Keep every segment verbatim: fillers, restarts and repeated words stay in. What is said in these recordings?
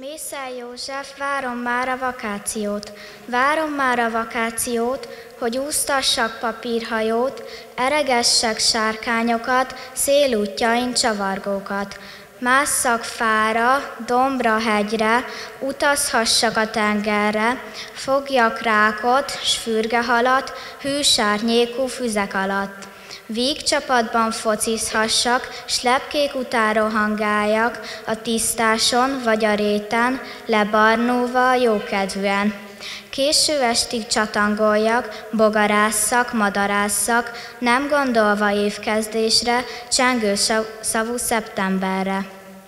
Mészel József, várom már a vakációt, várom már a vakációt, hogy úsztassak papírhajót, eregessek sárkányokat, szélútjain csavargókat. Másszak fára, dombra, hegyre, utazhassak a tengerre, fogjak rákot, s fürgehalat, hűs árnyékú füzek alatt. Vígcsapatban focizhassak, s lepkék után rohangáljak, a tisztáson vagy a réten, lebarnulva jókedvűen. Késő estig csatangoljak, bogarásszak, madarásszak, nem gondolva évkezdésre, csengő szavú szeptemberre.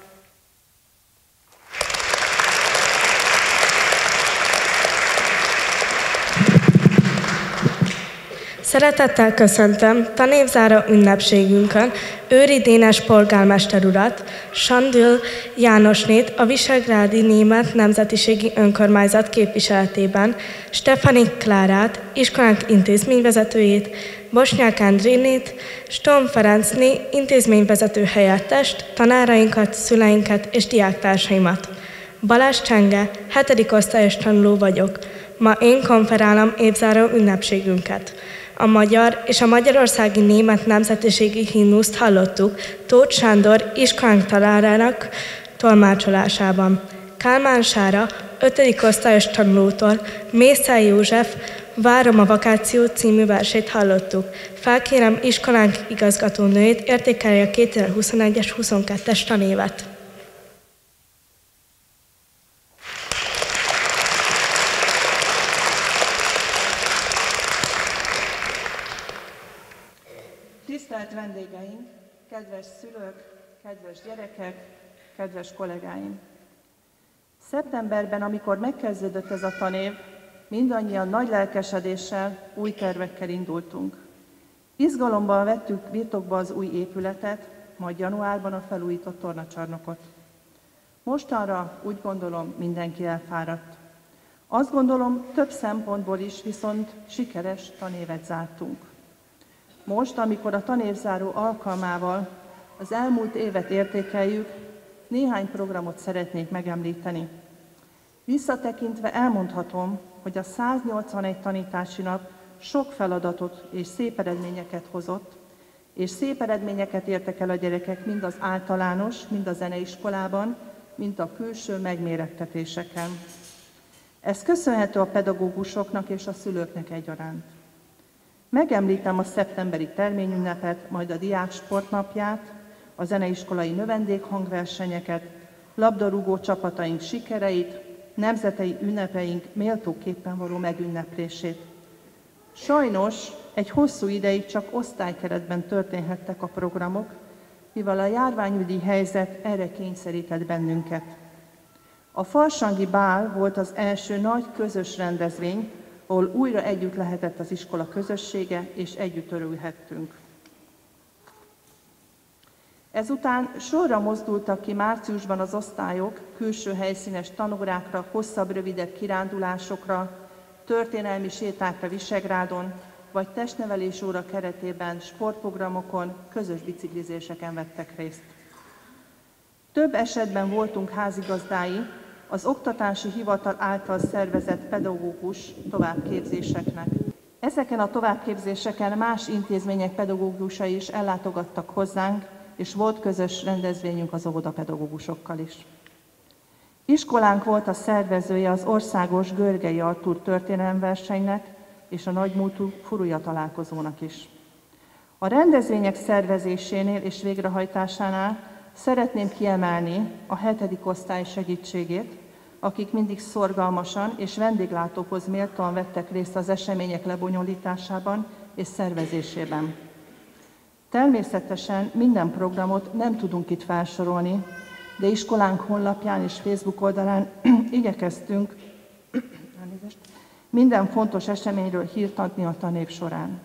Szeretettel köszöntöm tanévzáró ünnepségünkön Őri Dénes polgármester urat, Sandül Jánosnét, a Visegrádi Német Nemzetiségi Önkormányzat képviseletében, Stefani Klárát, iskolánk intézményvezetőjét, Bosnyák Andrénét, Stom Ferencné, intézményvezető helyettest, tanárainkat, szüleinket és diáktársaimat. Balázs Csenge, hetedik osztályos tanuló vagyok. Ma én konferálom évzáró ünnepségünket. A magyar és a magyarországi német nemzetiségi himnuszt hallottuk Tóth Sándor iskolánk tanárának tolmácsolásában. Kálmán Sára, ötödik osztályos tanulótól Mészel József Várom a vakáció című versét hallottuk. Felkérem iskolánk igazgatónőjét, értékelje a kétezer-huszonegyes huszonkettes tanévet. Tisztelt vendégeink, kedves szülők, kedves gyerekek, kedves kollégáim! Szeptemberben, amikor megkezdődött ez a tanév, mindannyian nagy lelkesedéssel, új tervekkel indultunk. Izgalomban vettük birtokba az új épületet, majd januárban a felújított tornacsarnokot. Mostanra úgy gondolom, mindenki elfáradt. Azt gondolom, több szempontból is viszont sikeres tanévet zártunk. Most, amikor a tanévzáró alkalmával az elmúlt évet értékeljük, néhány programot szeretnék megemlíteni. Visszatekintve elmondhatom, hogy a száznyolcvanegy tanítási nap sok feladatot és szép eredményeket hozott, és szép eredményeket értek el a gyerekek mind az általános, mind a zeneiskolában, mind a külső megmérettetéseken. Ez köszönhető a pedagógusoknak és a szülőknek egyaránt. Megemlítem a szeptemberi terményünnepet, majd a diák sportnapját, a zeneiskolai növendékhangversenyeket, labdarúgó csapataink sikereit, nemzetei ünnepeink méltóképpen való megünneplését. Sajnos egy hosszú ideig csak osztálykeretben történhettek a programok, mivel a járványügyi helyzet erre kényszerített bennünket. A farsangi bál volt az első nagy közös rendezvény, ahol újra együtt lehetett az iskola közössége, és együtt örülhettünk. Ezután sorra mozdultak ki márciusban az osztályok külső helyszínes tanórákra, hosszabb, rövidebb kirándulásokra, történelmi sétákra Visegrádon, vagy testnevelés óra keretében sportprogramokon, közös biciklizéseken vettek részt. Több esetben voltunk házigazdái az oktatási hivatal által szervezett pedagógus továbbképzéseknek. Ezeken a továbbképzéseken más intézmények pedagógusai is ellátogattak hozzánk, és volt közös rendezvényünk az óvodapedagógusokkal is. Iskolánk volt a szervezője az országos Görgei Artúr történelemversenynek és a nagymúltú Furuja találkozónak is. A rendezvények szervezésénél és végrehajtásánál szeretném kiemelni a hetedik osztály segítségét, akik mindig szorgalmasan és vendéglátókhoz méltóan vettek részt az események lebonyolításában és szervezésében. Természetesen minden programot nem tudunk itt felsorolni, de iskolánk honlapján és Facebook oldalán igyekeztünk minden fontos eseményről hírt adni a tanév során.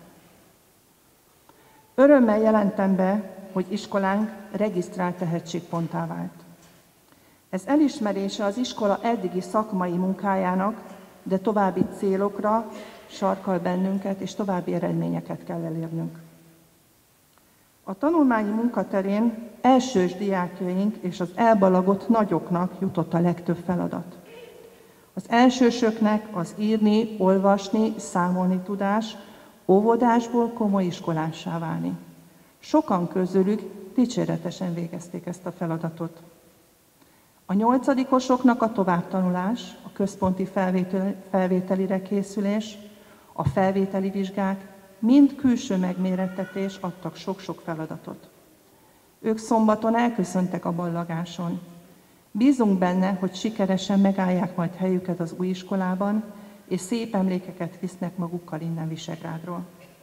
Örömmel jelentem be, hogy iskolánk regisztrált tehetségponttá vált. Ez elismerése az iskola eddigi szakmai munkájának, de további célokra sarkal bennünket, és további eredményeket kell elérnünk. A tanulmányi munkaterén elsős diákjaink és az elbalagott nagyoknak jutott a legtöbb feladat. Az elsősöknek az írni, olvasni, számolni tudás, óvodásból komoly iskolássá válni. Sokan közülük dicséretesen végezték ezt a feladatot. A nyolcadikosoknak a továbbtanulás, a központi felvétel, felvételire készülés, a felvételi vizsgák, mind külső megmérettetés adtak sok-sok feladatot. Ők szombaton elköszöntek a ballagáson. Bízunk benne, hogy sikeresen megállják majd helyüket az új iskolában, és szép emlékeket visznek magukkal innen Visegrádról.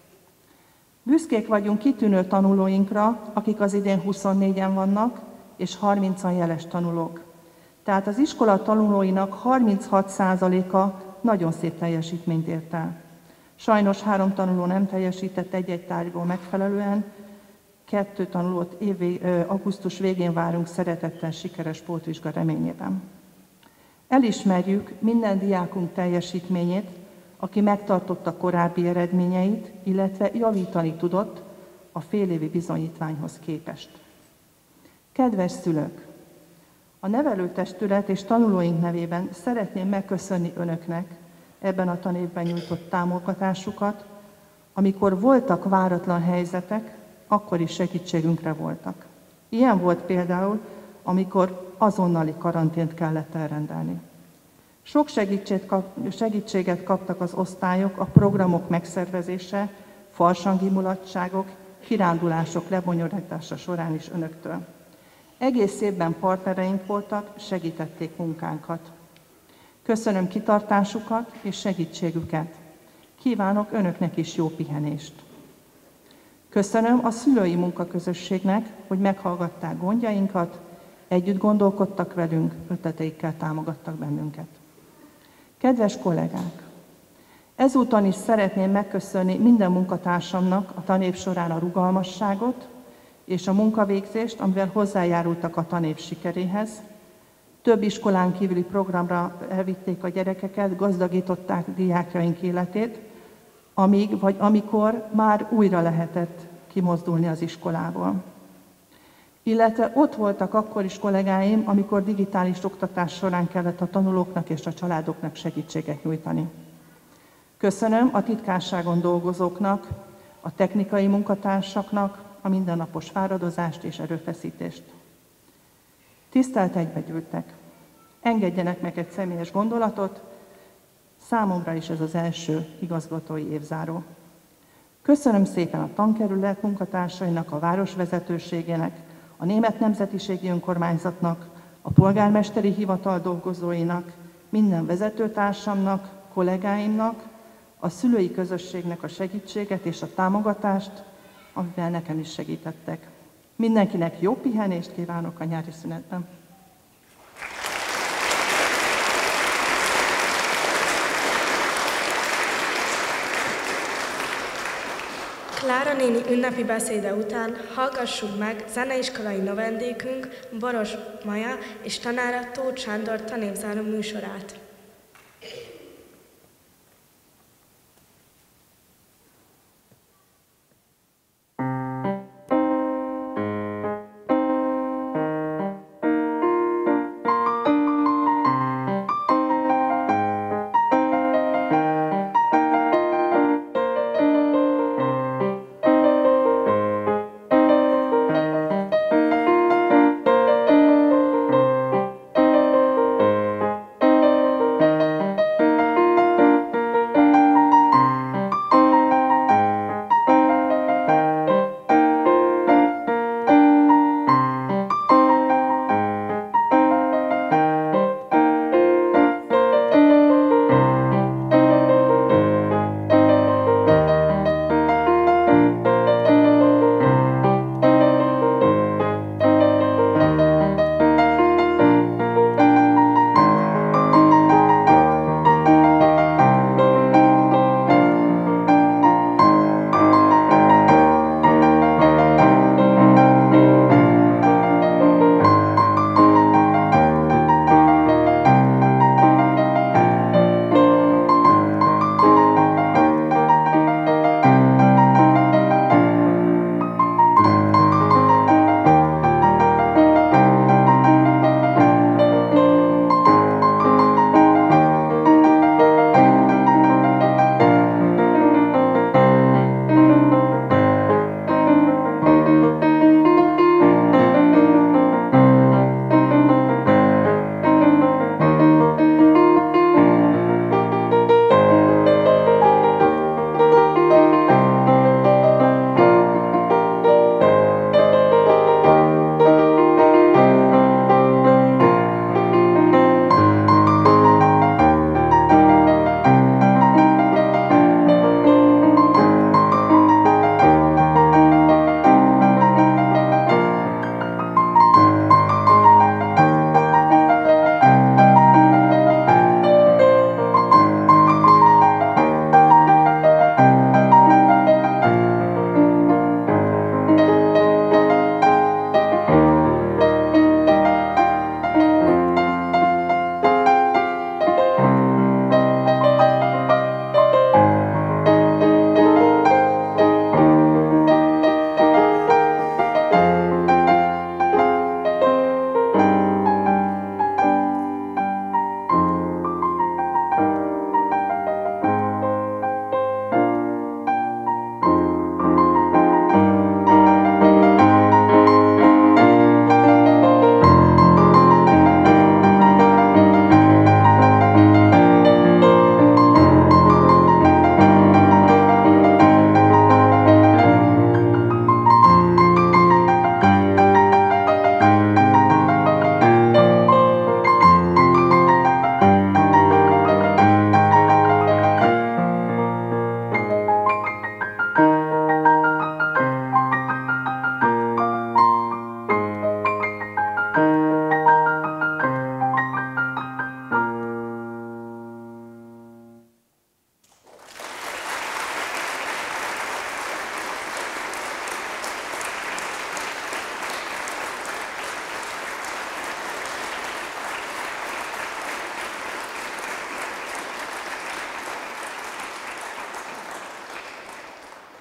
Büszkék vagyunk kitűnő tanulóinkra, akik az idén huszonnégyen vannak, és harmincan jeles tanulók. Tehát az iskola tanulóinak harminchat százaléka nagyon szép teljesítményt ért el. Sajnos három tanuló nem teljesített egy-egy tárgyból megfelelően, kettő tanulót év, augusztus végén várunk szeretettel sikeres pótvizsga reményében. Elismerjük minden diákunk teljesítményét, aki megtartotta korábbi eredményeit, illetve javítani tudott a félévi bizonyítványhoz képest. Kedves szülők! A nevelőtestület és tanulóink nevében szeretném megköszönni önöknek ebben a tanévben nyújtott támogatásukat, amikor voltak váratlan helyzetek, akkor is segítségünkre voltak. Ilyen volt például, amikor azonnali karantént kellett elrendelni. Sok segítséget kaptak az osztályok a programok megszervezése, farsangi mulatságok, kirándulások lebonyolítása során is önöktől. Egész évben partnereink voltak, segítették munkánkat. Köszönöm kitartásukat és segítségüket. Kívánok önöknek is jó pihenést. Köszönöm a szülői munkaközösségnek, hogy meghallgatták gondjainkat, együtt gondolkodtak velünk, ötleteikkel támogattak bennünket. Kedves kollégák! Ezúton is szeretném megköszönni minden munkatársamnak a tanév során a rugalmasságot és a munkavégzést, amivel hozzájárultak a tanév sikeréhez. Több iskolán kívüli programra elvitték a gyerekeket, gazdagították diákjaink életét, amíg vagy amikor már újra lehetett kimozdulni az iskolából. Illetve ott voltak akkor is kollégáim, amikor digitális oktatás során kellett a tanulóknak és a családoknak segítséget nyújtani. Köszönöm a titkárságon dolgozóknak, a technikai munkatársaknak a mindennapos fáradozást és erőfeszítést. Tisztelt egybegyűltek! Engedjenek meg egy személyes gondolatot, számomra is ez az első igazgatói évzáró. Köszönöm szépen a tankerület munkatársainak, a városvezetőségének, a Német Nemzetiségi Önkormányzatnak, a polgármesteri hivatal dolgozóinak, minden vezetőtársamnak, kollégáimnak, a szülői közösségnek a segítséget és a támogatást, amivel nekem is segítettek. Mindenkinek jó pihenést kívánok a nyári szünetben! Klára néni ünnepi beszéde után hallgassuk meg zeneiskolai növendékünk Boros Maja és tanára Tóth Sándor tanévzáró műsorát. Thank you.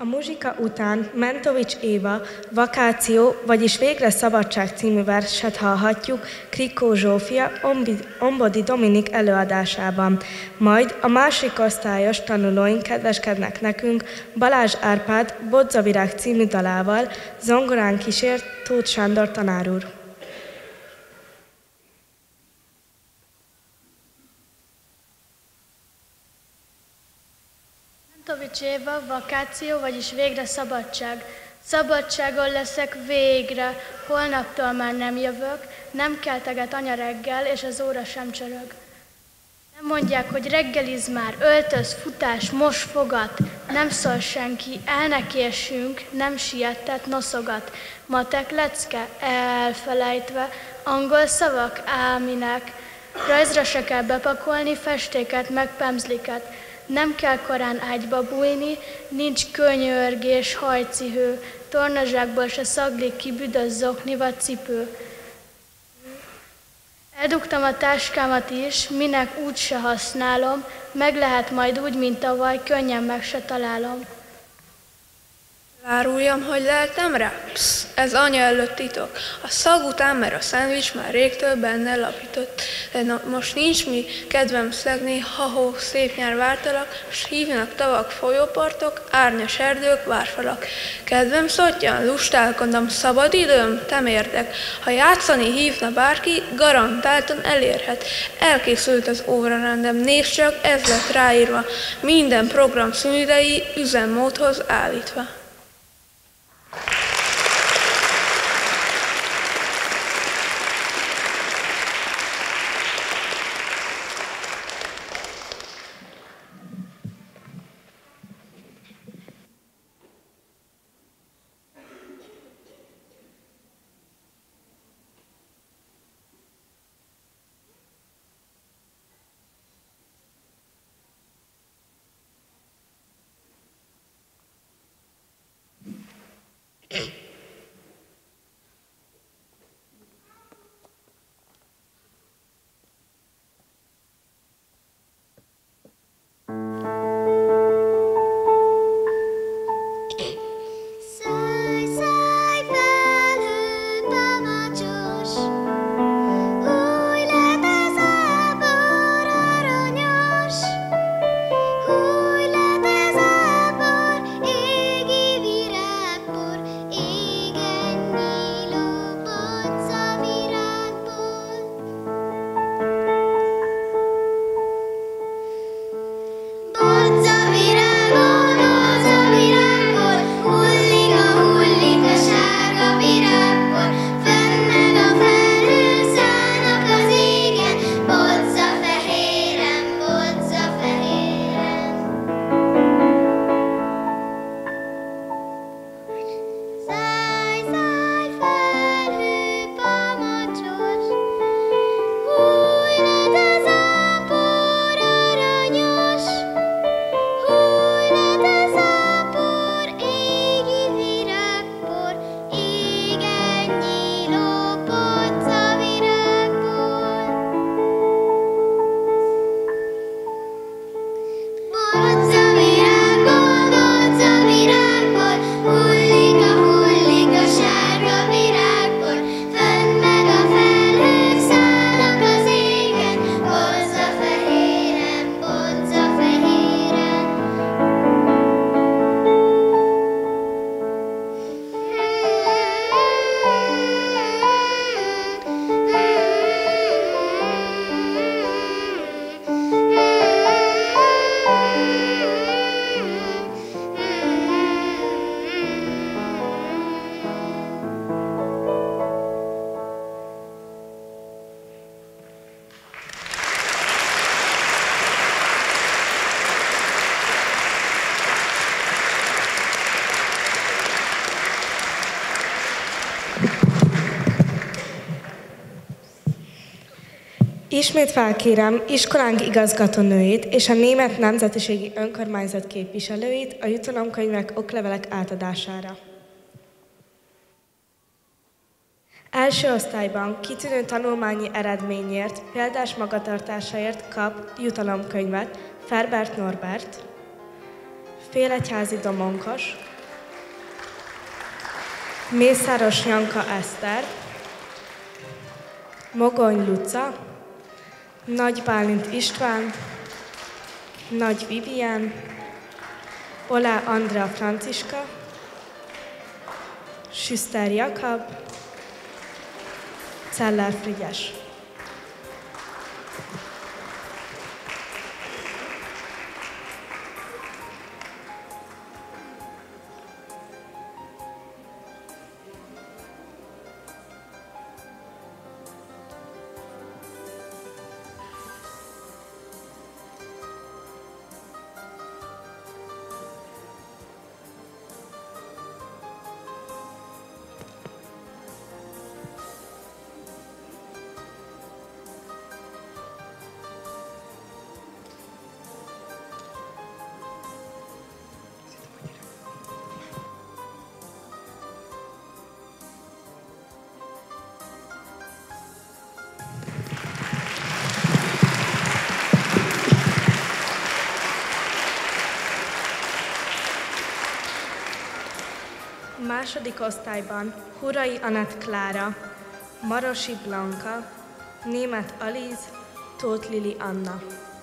muzsika után Mentovics Éva Vakáció, vagyis Végre szabadság című verset hallhatjuk Krikó Zsófia Ombodi Dominik előadásában. Majd a másik osztályos tanulóink kedveskednek nekünk Balázs Árpád Bodzavirág című dalával, zongorán kísért Tóth Sándor tanár úr. Mentovics Éva, Vakáció, vagyis Végre szabadság. Szabadságon leszek végre, holnaptól már nem jövök, nem kelteget anya reggel, és az óra sem csörög. Nem mondják, hogy reggeliz már, öltöz, futás, mos fogat, nem szól senki, el ne késünk, nem siettet, noszogat. Matek lecke, elfelejtve, angol szavak, áminek, rajzra se kell bepakolni, festéket, meg pemzliket. Nem kell korán ágyba bújni, nincs könyörgés, hajcihő, tornazsákból se szaglik ki büdös zokni vagy cipő. Eldugtam a táskámat is, minek úgy se használom, meg lehet majd úgy, mint tavaly, könnyen meg se találom. Áruljam, hogy leltem rá? Psz, ez anya előtt titok. A szag után, mert a szendvics már régtől benne lapított. De na, most nincs mi kedvem szegni, ha-hó, szép nyár vártalak, s hívnak tavak, folyópartok, árnyas erdők, várfalak. Kedvem szottyan, lustálkodom, szabad időm, tem érdek. Ha játszani hívna bárki, garantáltan elérhet. Elkészült az órarendem, nézd csak, ez lett ráírva. Minden program szünidei üzemmódhoz állítva. Ismét felkérem iskolánk igazgatónőjét és a Német Nemzetiségi Önkormányzat képviselőit a jutalomkönyvek, oklevelek átadására. Első osztályban kitűnő tanulmányi eredményért, példás magatartásáért kap jutalomkönyvet Ferbert Norbert, Félegyházi Domonkos, Mészáros Janka Eszter, Mogony Luca, Nagy Bálint István, Nagy Vivian, Olá Andrea Franciska, Süszter Jakab, Celler Frigyes. Második osztályban Hurai Anett Klára, Marosi Blanka, Németh Alíz, Tóth Lili Anna.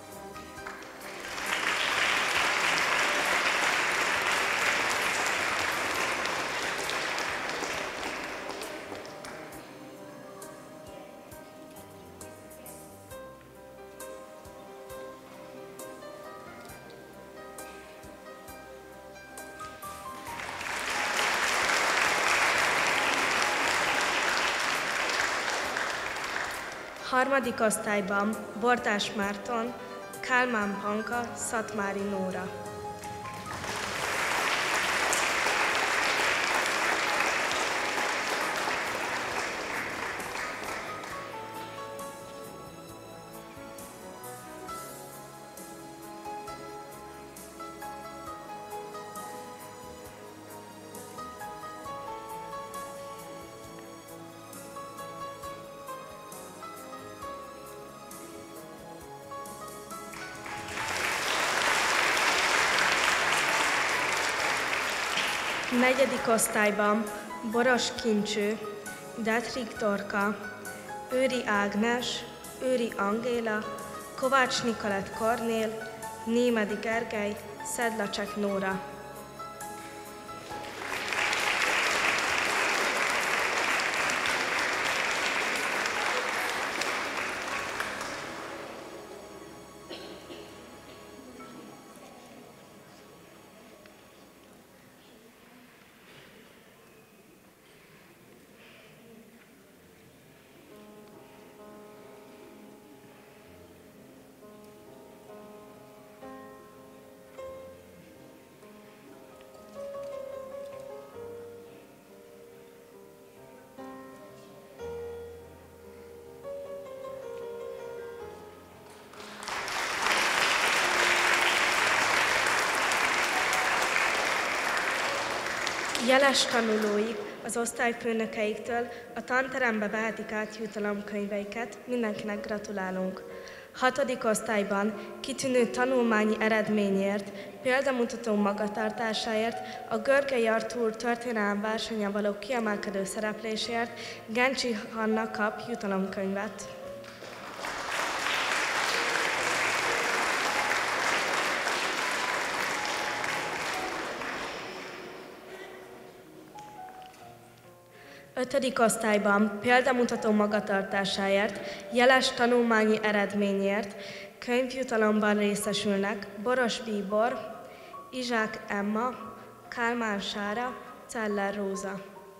Harmadik osztályban Bordás Márton, Kálmán Panka, Szatmári Nóra. Negyedik osztályban Boros Kincső, Detrik Dorka, Őri Ágnes, Őri Angéla, Kovács Nikolett Kornél, Némedi Gergely, Szedlacsek Nóra. Jeles tanulóik az osztályfőnökeiktől a tanterembe vehetik át jutalomkönyveiket, mindenkinek gratulálunk. Hatodik osztályban kitűnő tanulmányi eredményért, példamutató magatartásáért, a Görgei Artúr történelem versenyen való kiemelkedő szereplésért Gencsi Hanna kap jutalomkönyvet. Ötödik osztályban példamutató magatartásáért, jeles tanulmányi eredményért könyvjutalomban részesülnek Boros Bíbor, Izsák Emma, Kálmán Sára, Celler Róza.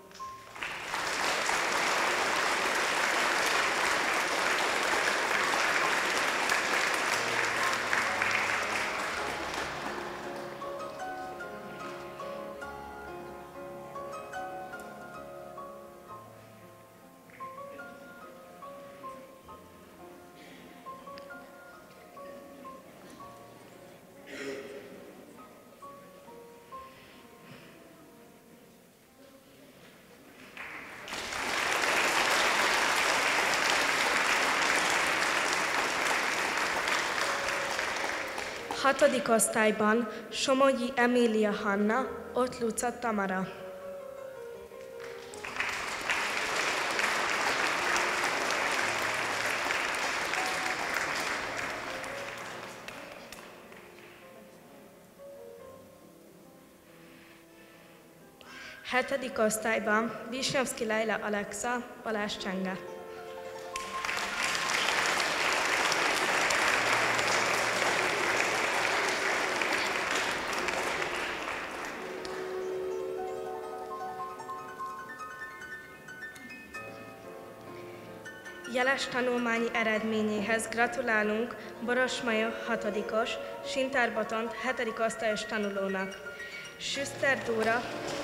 Hatodik osztályban Somogyi Emília Hanna, Ott Luca Tamara. Hetedik osztályban Visnyovszki Leila Alexa, Balázs Csenge. Jeles tanulmányi eredményéhez gratulálunk Boros Maja hatodikos, Sintár Botont hetedik osztályos tanulónak. Süszter Dóra,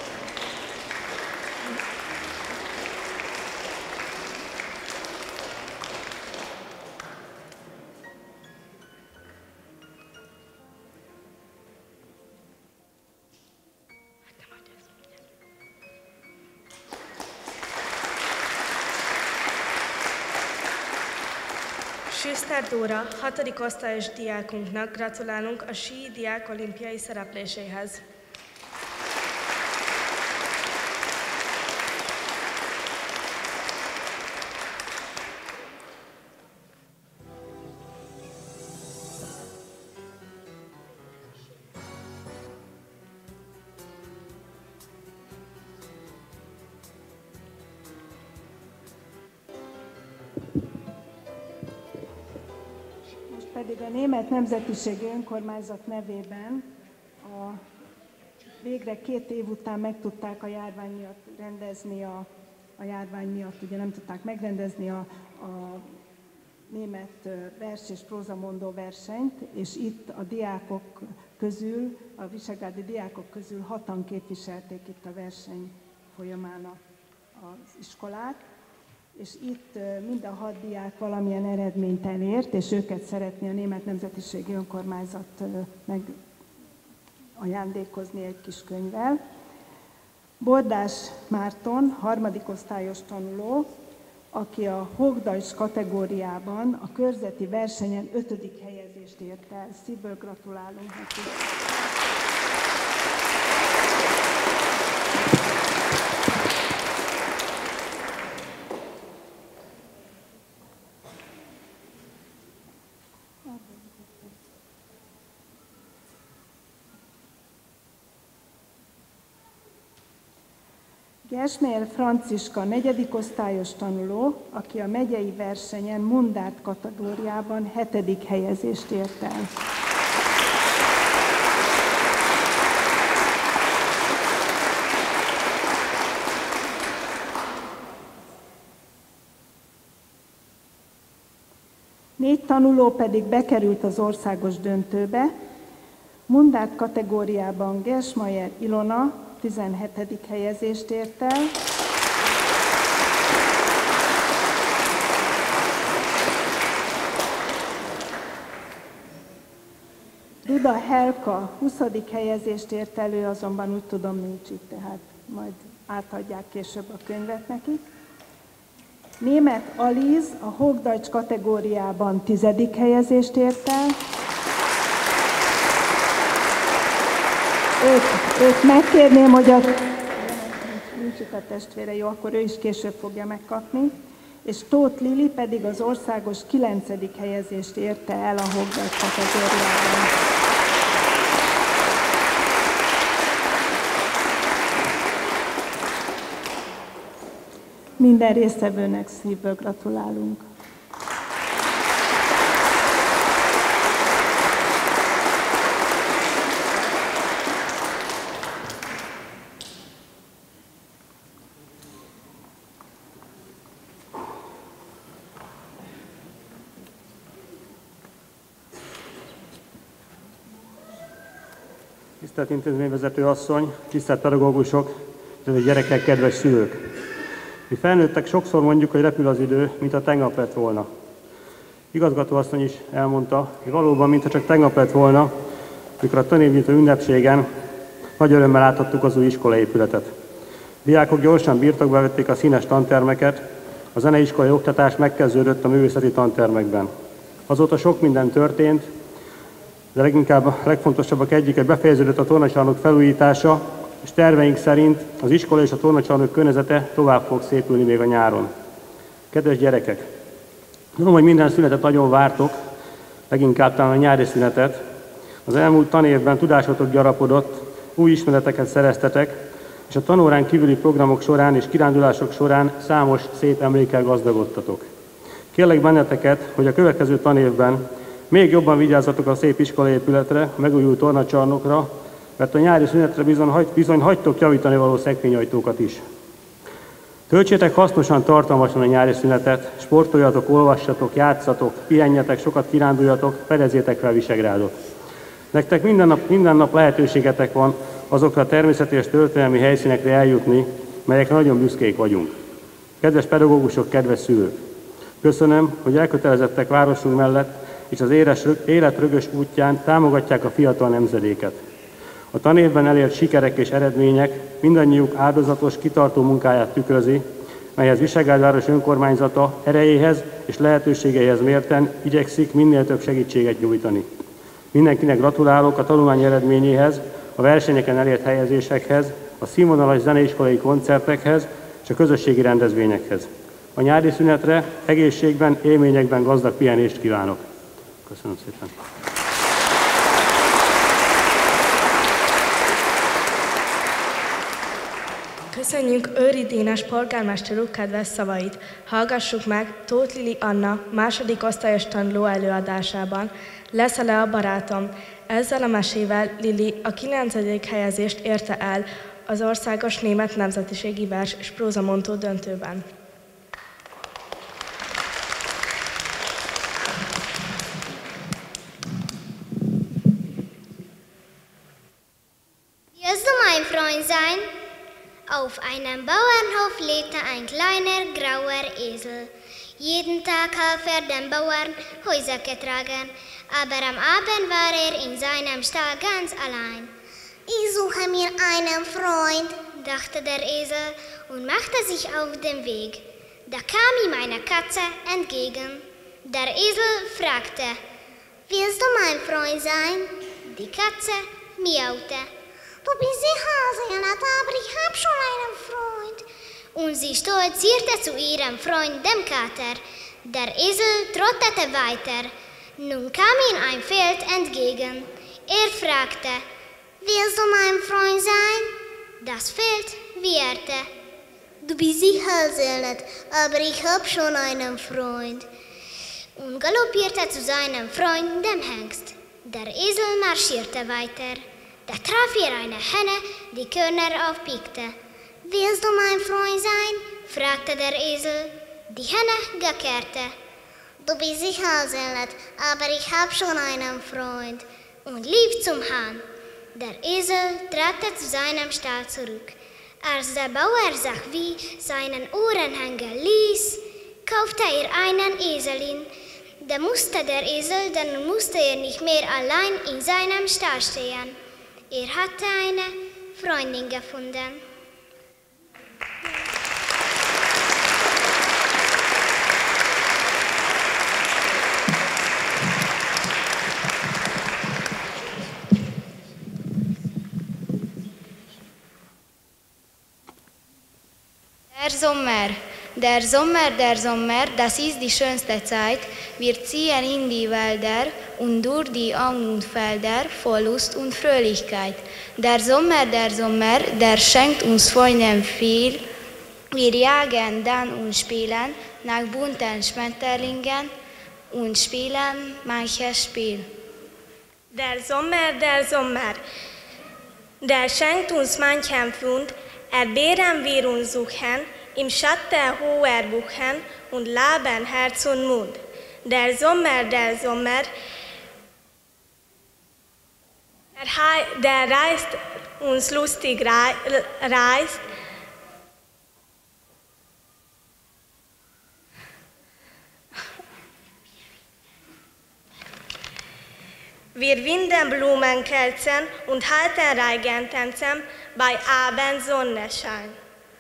Süszter Dóra, hatodik osztályos diákunknak gratulálunk a síi diák olimpiai szerepléséhez. Pedig a Német Nemzetiségi Önkormányzat nevében a, végre két év után meg tudták a járvány miatt rendezni, a, a járvány miatt ugye nem tudták megrendezni a, a német vers és prózamondó versenyt, és itt a diákok közül, a visegrádi diákok közül hatan képviselték itt a verseny folyamán az iskolát, és itt mind a hat diák valamilyen eredményt elért, és őket szeretné a Német Nemzetiségi Önkormányzat meg ajándékozni egy kis könyvvel. Bordás Márton, harmadik osztályos tanuló, aki a Hochdeutsch kategóriában a körzeti versenyen ötödik helyezést ért el. Szívből gratulálunk neki. Gesmér Franciska, negyedik osztályos tanuló, aki a megyei versenyen Mundart kategóriában hetedik helyezést ért el. Négy tanuló pedig bekerült az országos döntőbe. Mundart kategóriában Gersmayer Ilona tizenhetedik helyezést ért el. Duda Helka huszadik helyezést ért elő, azonban úgy tudom nincs itt, tehát majd átadják később a könyvet nekik. Német Aliz a Hochdeutsch kategóriában tizedik helyezést ért el. Őt, őt megkérném, hogy a... Nincs itt a testvére, jó, akkor ő is később fogja megkapni. És Tóth Lili pedig az országos kilencedik helyezést érte el a Hochdeutsch kategóriában. Minden résztvevőnek szívből gratulálunk. Tisztelt intézményvezető asszony, tisztelt pedagógusok, tisztelt gyerekek, kedves szülők! Mi felnőttek sokszor mondjuk, hogy repül az idő, mint a tegnap lett volna. Igazgatóasszony is elmondta, hogy valóban, mintha csak tegnap lett volna, mikor a tanévnyitó ünnepségen nagy örömmel láthattuk az új iskolaépületet. Diákok gyorsan birtokba vették a színes tantermeket, a zeneiskolai oktatás megkezdődött a művészeti tantermekben. Azóta sok minden történt, de leginkább a legfontosabbak egyike befejeződött a tornacsarnok felújítása, és terveink szerint az iskola és a tornacsarnok környezete tovább fog szépülni még a nyáron. Kedves gyerekek! Tudom, hogy minden szünetet nagyon vártok, leginkább talán a nyári szünetet. Az elmúlt tanévben tudásotok gyarapodott, új ismereteket szereztetek, és a tanórán kívüli programok során és kirándulások során számos szép emlékkel gazdagodtatok. Kérlek benneteket, hogy a következő tanévben még jobban vigyázzatok a szép iskolaépületre, a megújult tornacsarnokra, mert a nyári szünetre bizony, hagy, bizony hagytok javítani való szekrényajtókat is. Töltsétek hasznosan, tartalmasan a nyári szünetet, sportoljatok, olvassatok, játszatok, pihenjetek, sokat kiránduljatok, fedezzétek fel Visegrádot. Nektek minden nap, minden nap lehetőségetek van azokra a természeti és történelmi helyszínekre eljutni, melyekre nagyon büszkék vagyunk. Kedves pedagógusok, kedves szülők! Köszönöm, hogy elkötelezettek városunk mellett, és az élet rögös útján támogatják a fiatal nemzedéket. A tanévben elért sikerek és eredmények mindannyiuk áldozatos, kitartó munkáját tükrözi, melyhez Visegrád város önkormányzata erejéhez és lehetőségeihez mérten igyekszik minél több segítséget nyújtani. Mindenkinek gratulálok a tanulmány eredményéhez, a versenyeken elért helyezésekhez, a színvonalas zeneiskolai koncertekhez és a közösségi rendezvényekhez. A nyári szünetre egészségben, élményekben gazdag pihenést kívánok. Köszönöm szépen! Köszönjük Őri Dénes polgármester úr kedves szavait. Hallgassuk meg Tóth Lili Anna második osztályos tanuló előadásában. Leszel-e a barátom? Ezzel a mesével Lili a kilencedik helyezést érte el az országos német nemzetiségi vers és prózamondó döntőben. Wirst du mein Freund sein? Auf einem Bauernhof lebte ein kleiner grauer Esel. Jeden Tag half er dem Bauern Häuser tragen, aber am Abend war er in seinem Stall ganz allein. Ich suche mir einen Freund, dachte der Esel und machte sich auf den Weg. Da kam ihm eine Katze entgegen. Der Esel fragte, willst du mein Freund sein? Die Katze miaute. Du bist die Haselnuss, aber ich hab schon einen Freund. Und sie stolzierte zu ihrem Freund, dem Kater. Der Esel trottete weiter. Nun kam ihm ein Pferd entgegen. Er fragte, willst du mein Freund sein? Das Pferd wieherte. Du bist die Haselnuss, aber ich hab schon einen Freund. Und galoppierte zu seinem Freund, dem Hengst. Der Esel marschierte weiter. Da traf er eine Henne, die Körner aufpickte. Willst du mein Freund sein? Fragte der Esel. Die Henne gackerte. Du bist die Haselnuss, aber ich hab schon einen Freund. Und lief zum Hahn. Der Esel trabte zu seinem Stall zurück. Als der Bauer sah, wie seinen Ohrenhänger ließ, kaufte er einen Eselin. Da musste der Esel, dann musste er nicht mehr allein in seinem Stall stehen. Er hatte eine Freundin gefunden. Der Sommer, der Sommer, der Sommer, das ist die schönste Zeit. Wir ziehen in die Wälder und durch die Auen und Felder voll Lust und Fröhlichkeit. Der Sommer, der Sommer, der schenkt uns Freuden viel. Wir jagen dann und spielen nach bunten Schmetterlingen und spielen manches Spiel. Der Sommer, der Sommer, der schenkt uns manchen Pfund, erbären wir uns suchen, im Schatten hoher Buchen und laben Herz und Mund. Der Sommer, der Sommer, der, der reißt uns lustig reißt, wir winden Blumenkerzen und halten Reigentänzen bei Abendsonnenschein.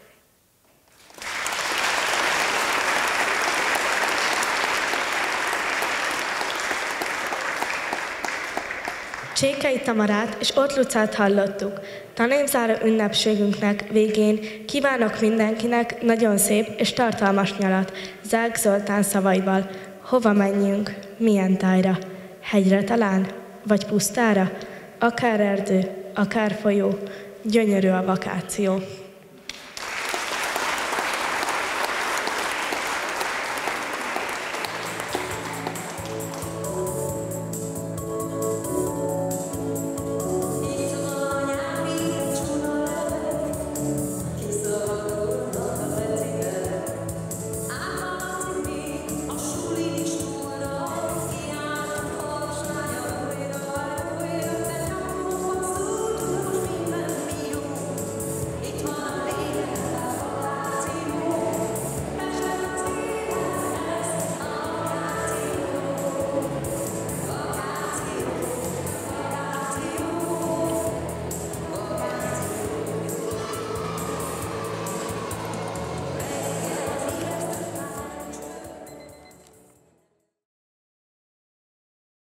Csékei Tamarát és Ott Lucát hallottuk. Tanévzáró ünnepségünknek végén kívánok mindenkinek nagyon szép és tartalmas nyarat Zák Zoltán szavaival. Hova menjünk, milyen tájra? Hegyre talán? Vagy pusztára? Akár erdő, akár folyó, gyönyörű a vakáció.